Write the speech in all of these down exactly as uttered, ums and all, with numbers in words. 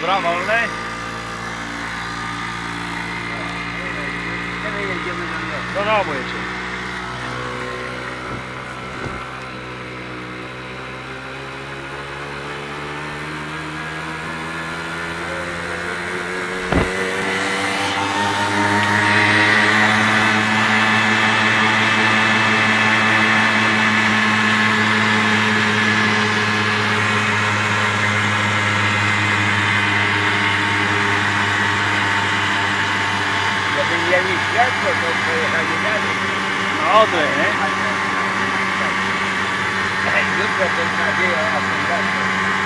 Dobra, wolny. Kiedy jedziemy do mnie? Do domu jedziemy. Żeby mieli światło, to pojechali dalej. No odry, nie? Jutro to jest nadzieja na fundację.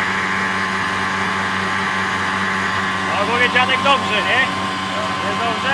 No ogólnie dziadek dobrze, nie? Jest dobrze?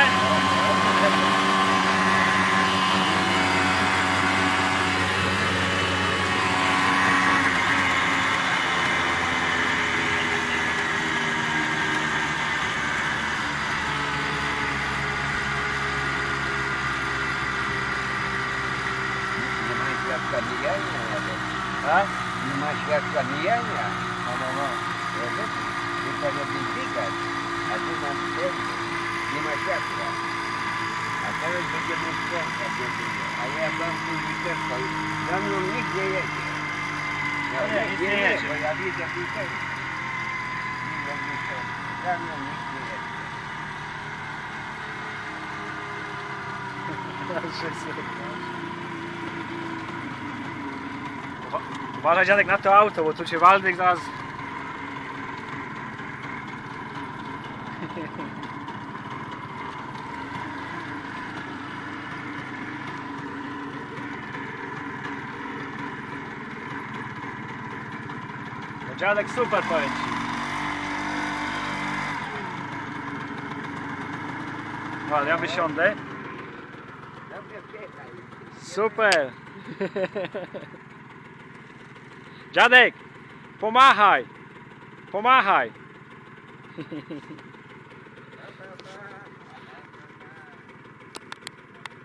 Nie ma światła mijania nawet. A? Nie ma światła mijania. No, no, no. Rozumiesz? Tylko robi znikać. A tu nam wszędzie. Nie ma światła. A teraz będziemy sprzątać jedynie. A ja mam później też to. Za mną nikt nie jedzie. No, nie, nic nie nie, jedzie. bo ja widzę tutaj. Widzę tutaj. Za mną nikt nie jedzie. Uwa uważaj dziadek na to auto, bo tu cię Waldek zaraz... No dziadek super, powiem ci. No, ja wysiądę. Dobrze, przyjechaj. Super! Dziadek! Pomachaj! Pomachaj!